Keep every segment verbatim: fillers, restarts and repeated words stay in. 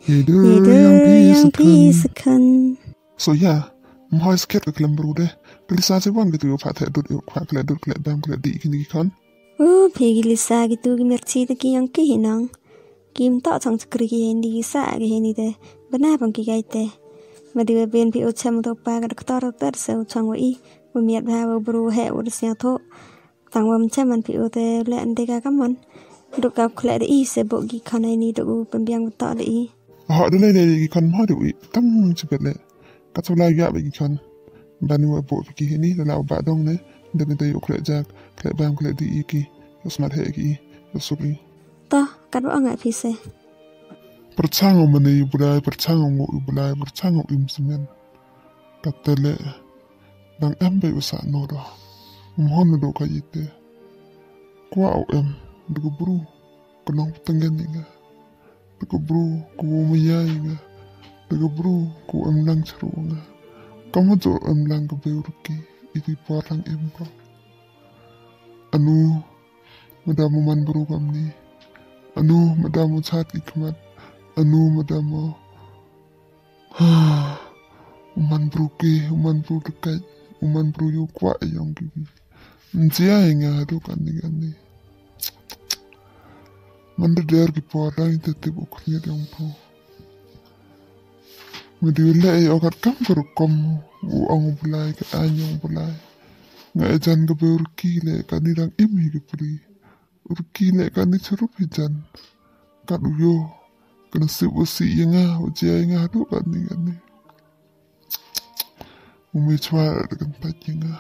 Hidup yang pisakan. So yeah, mahal sikit ke kelam berude. Kelisa sewan gitu pak tak duduk pak kelak duduk kelak bam kelak di kini kan. Oh, pergi lisa gitu gemerci taki yang kehinang. Kim tak sang sekeri hindi sa hindi deh. Benar bang kikai teh. Madi ben pi ucham to pa ka doktor ter se uchang wi. Bumiat ba buru he urusnya to. Tang wam chaman pi ute le ande ka kaman. Duk ka kelak de i se bogi kana ini duk pembiang tak de i. Họ đưa lên đây con mau được tâm chụp lại các số lai gạo bị con ban nuôi bộ cái gì này là bạn đông đấy để mình thấy ok jak lại bám lại đi iki smart hệ ki suki to kan wa ngai pise percang meni budaya percang ngo budaya percang ngo im semen katele dang embe usa no do mohon do ka yite kwa em du bru kenong tengen ninga Tego bro, ku mayay nga. Tego bro, ku am lang charo nga. Kamu jo am lang ka beurki, iti parang em bro. Anu, madamo man bro kamni. Anu, madamo chat ikmat. Anu, madamo. Ha, uman bro ke, uman bro dekat, uman bro yo kwa yang gibi. Njia nga do kani kani. Manda der ki porang tetep uknya dong bro. Mediwala ay okat kam karo kom u ang bulay ka anyong bulay. Nga ejan ka be urkile ka nirang imi ki pri. Urkile ka ni churup hijan. Ka uyo kana sip usi nga ujia nga do ka ni gani. Umi chwara dekan patya nga.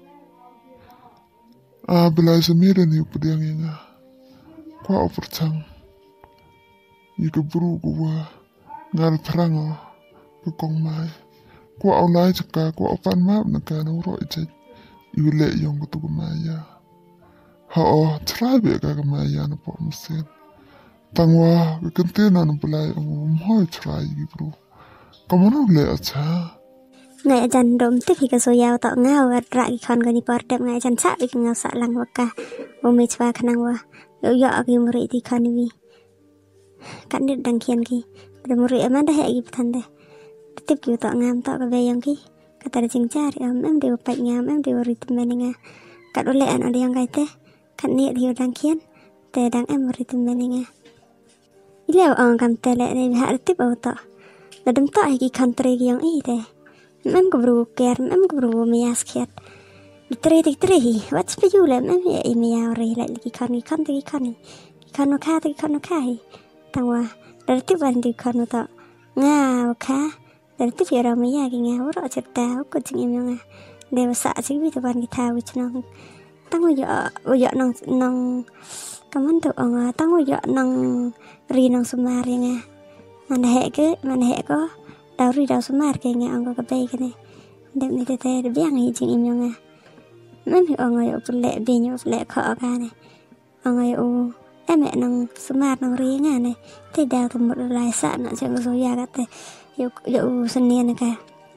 Ah bulay samira ni upadiang nga. Kwa percang, ika buru gua ngal perango ke kong mai. Kwa online caka kwa opan map naka nang ro icet iule yang kutu kemaya. Hao try be ka kemaya na po mesin. Tangwa ke kentena na pelai ang mohoi try gi bro. Kamu na le acha. Ngai jan dom tik hika so yao tak ngau at rak ikon gani pordep ngai jan sak ik ngau sak lang waka. Umi chwa kanang wa. Yo yo aki muri ti kanwi. Kan dit dang kian ki. Pada muri ama dah hek ki petande. Tip ki tak ngam tak ka bayang ki. Kata jing cari am em de pat ngam em de uri temeninga. Kat ole an ada yang kaite. Kan niat hiu dang kian. Te dang em uri temeninga. Ile ang kam tele ne ha tip au tak. Ladem tak ki country ki yang i te. Mem ko bru ker mem ko bru mias kiat. Tre tre tre hi what's pe jule mem ya imi ya ore la ki kan kan ki kan kan no ka ki kan no ka hi tangwa dari ti ban di kan no ta nga ka dari ti ra mi ya ki nga ro cerita ko jing imi nga de sa chi bi to ban ki ta wi chno tangwa yo yo nang nang kaman to nga tangwa yo nang ri nang sumar nga man he ke man he ko daw ri daw sumar ke nga ang ko ka be ke ne de mi te te de biang hi jing imi nga Mami ongai o pulek binyo pulek kok kane. Ongai o eme nang smart nang ringa ne. Te da to mo lai sa na jang so ya ka te. Yo yo senian ka.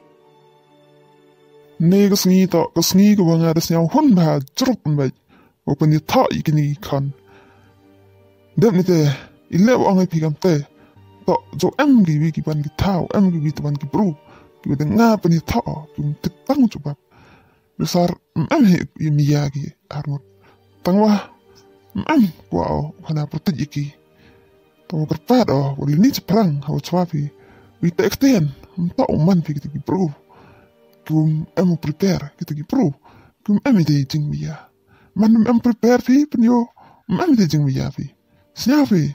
Ne ko sngi to ko sngi ko banga des nyang hun ba trup ba. Open ni ta ikini kan. Dem ni te ile o ongai pigam te. To jo em gi wi ki ban ki tau em gi wi to ban ki bru. Ki de nga pa ni ta ki te tang chu ba. Besar mam he miyagi armut tangwa mam wow kana protej iki to kerpat oh wali ni perang hau chwapi wi te ekten ta man pi ki pro kum em prepare ki pro kum em de jing miya man em prepare pi penyo mam de jing miya pi snapi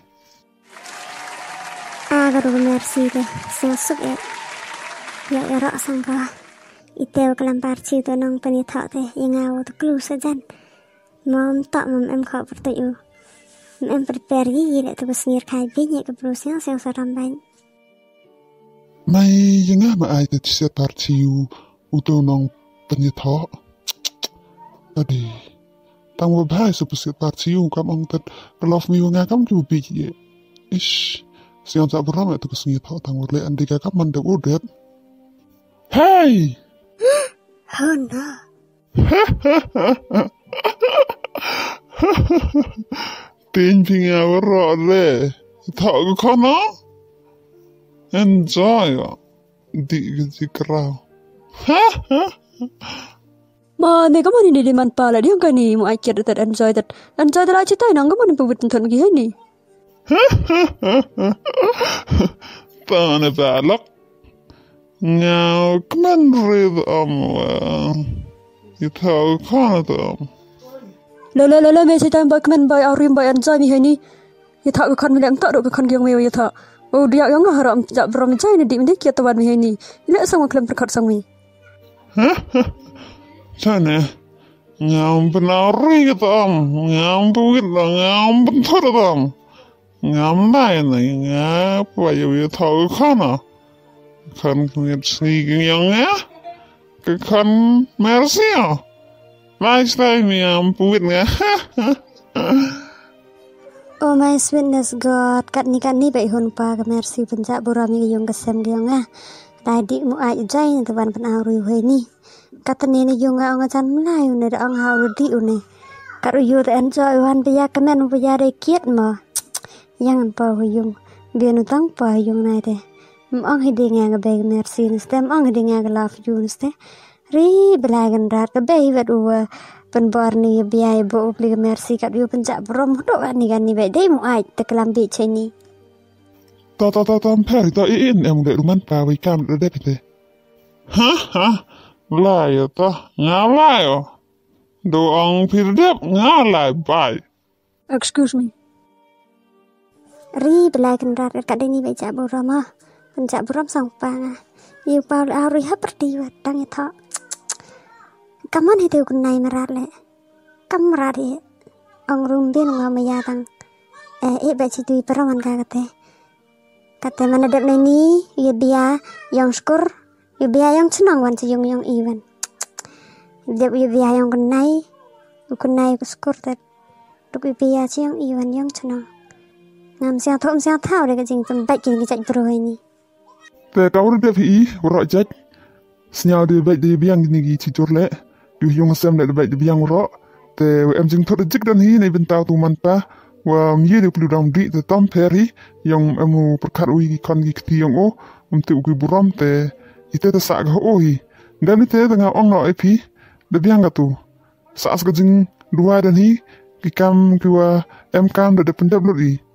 aga do merci de sesuk ya ya era sangka Iteo kelampar ciu nong penithak teh yang ngau tu klu sajan. Mom tak mom em kau pertuju. Em prepare gi lek tu besnir kai binyak ke brusnya yang seram bain. Mai yang ngah ai te setar ciu uto nong penithak. Tadi tang wo bhai su setar ciu kam ong tet kelof mi nga kam ki bi ye. Ish siang tak beram tu kesnir thak tang wo le andika kam mandek udet. Hey! Oh no. Tin pinga waro le. Thọ ko kono. enjoy di di kerau. Ma ne kamu ni di man pala dia kan ni mu akhir tet enjoy tet enjoy tet aja tay nang kamu ni pebut nonton gi ni. Tane balak. Ngau kemen rid om you tahu kan tu. La la la la me sai tam ba kamen ba aurim ba enjoy mi ni. Ya tak kan mi lem tak do kan gyong me ya tak. Oh dia yang haram jak brom jai ni di mi ki tawan mi ni. Ile sang klem perkat sang mi. Sana ngam penari kita om ngam buit ngam bentur om ngam lain ngap wayu you tahu kan kan kunyit sneaking yang ya ke kan mercy ya nice time ngam buit nga. Oh my sweetness God, kat ni kat ni baik hun pa ke mercy penjak burami yung kesem gyong ah. Tadi mu ai jai ni tuan pen aru hui ni. Kata ni ni yung ang acan mulai ni da ang haru di une. Kat yu te enjoy wan pe ya kemen pe ya de kiet mo. Yang pa hu yung biar nu tang pa yung nai te. Mu ang hidi nga ke baik mercy ni stem ang hidi nga ke love you ni ste. Ri belagan rat ke baik vat u penbor ni biaya bo beli mercy kat yu penjak brom do kan ni kan ni baik dei mu ai te kelambi cai ni. Ta ta ta tam per ta in em de ruman pa wi kam de depite. Ha ha. Lai ta ngalai o. Do ang pirdep ngalai bai. Excuse me. Ri belagan rat kat dei ni baik jak brom ah. Penjak brom sang pa nga. Yu pa auri ha perti wat dang ya ta. Kamu ni tu kunai merat le. Kamu merat ye. Ang rumbi nunga maya tang. Eh, eh baca tu perawan kate. Kate mana dap ni, ya dia yang syukur, ya dia yang senang wan sejong yang iwan. Dap ya dia yang kunai, kunai syukur tet. Duk ya dia yang iwan yang senang. Ngam siang thom siang thau de kajing tempat kini kijak bro ini. Te kau de pi ro jaj. Senyau de baik de biang ni gi cicur le. Yu yung sem le baik de biang ro. Te em jing thot jik dan hi nei bentau tu man pa. Wa mye de plu dam di te tom peri yang emu perkat ui kan gi kti yang o um te ugi buram te ite te sa ga o hi. Dan ite tengah ong no epi de biang ga tu. Sa as ga jing dua dan hi ki kam ki wa em kam de pendap lu i.